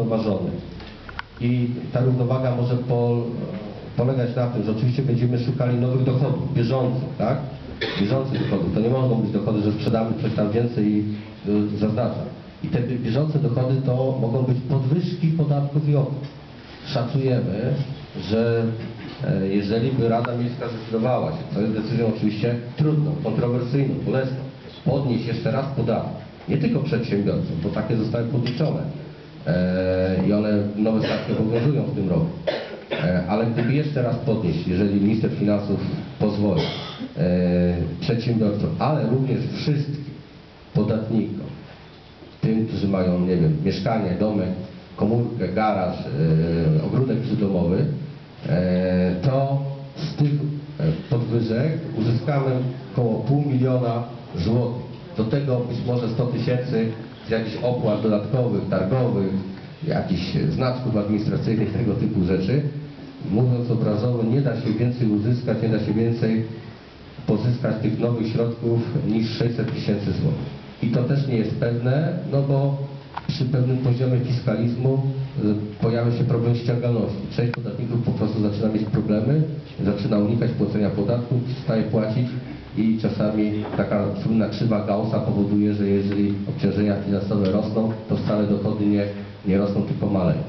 zrównoważony. I ta równowaga może polegać na tym, że oczywiście będziemy szukali nowych dochodów, bieżących, tak? Bieżących dochodów. To nie mogą być dochody, że sprzedamy coś tam więcej i zaznaczam. I te bieżące dochody to mogą być podwyżki podatków i opłat. Szacujemy, że jeżeli by Rada Miejska zdecydowała się, to jest decyzją oczywiście trudną, kontrowersyjną, bolesną, podnieść jeszcze raz podatek, nie tylko przedsiębiorcom, bo takie zostały podliczone i one nowe stawki obowiązują w tym roku, ale gdyby jeszcze raz podnieść, jeżeli minister finansów pozwoli, przedsiębiorcom, ale również wszystkim podatnikom, tym, którzy mają, nie wiem, mieszkanie, domek, komórkę, garaż, ogródek przydomowy, to z tych podwyżek uzyskamy około 500 000 złotych. Do tego być może 100 000 z jakichś opłat dodatkowych, targowych, jakichś znaczków administracyjnych, tego typu rzeczy. Mówiąc obrazowo, nie da się więcej uzyskać, nie da się więcej pozyskać tych nowych środków niż 600 000 złotych. I to też nie jest pewne, no bo przy pewnym poziomie fiskalizmu pojawia się problem ściągalności. Część podatników po prostu zaczyna mieć problemy, zaczyna unikać płacenia podatków, przestaje płacić i czasami taka słynna krzywa Gaussa powoduje, że jeżeli obciążenia finansowe rosną, to wcale dochody nie rosną, tylko maleją.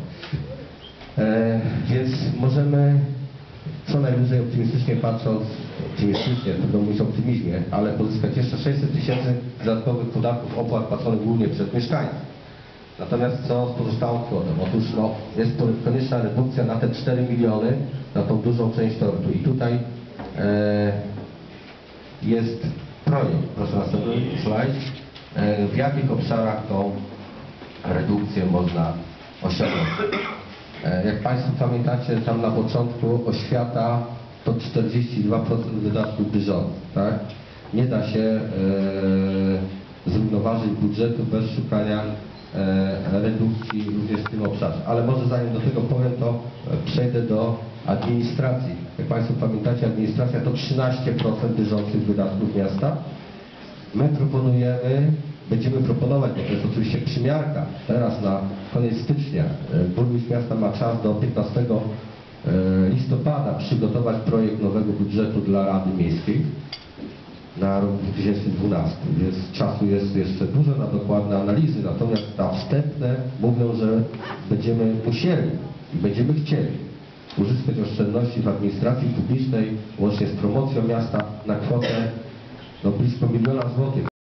Więc możemy co najwyżej optymistycznie patrząc, trudno mówić o optymizmie, ale pozyskać jeszcze 600 000 dodatkowych podatków, opłat płaconych głównie przez mieszkańców. Natomiast co z pozostałą kwotą? Otóż jest konieczna redukcja na te 4 miliony, na tą dużą część tortu. I tutaj jest projekt, proszę następny slajd, w jakich obszarach tą redukcję można osiągnąć. Jak Państwo pamiętacie, tam na początku oświata to 42% wydatków bieżących, tak? Nie da się zrównoważyć budżetu bez szukania redukcji również w tym obszarze. Ale może zanim do tego powiem, to przejdę do administracji. Jak Państwo pamiętacie, administracja to 13% bieżących wydatków miasta. My będziemy proponować, bo to jest oczywiście przymiarka, teraz na koniec stycznia burmistrz miasta ma czas do 15 listopada przygotować projekt nowego budżetu dla Rady Miejskiej na rok 2012, więc czasu jest jeszcze dużo na dokładne analizy, natomiast te wstępne mówią, że będziemy musieli i będziemy chcieli uzyskać oszczędności w administracji publicznej, łącznie z promocją miasta na kwotę blisko 1 000 000 złotych.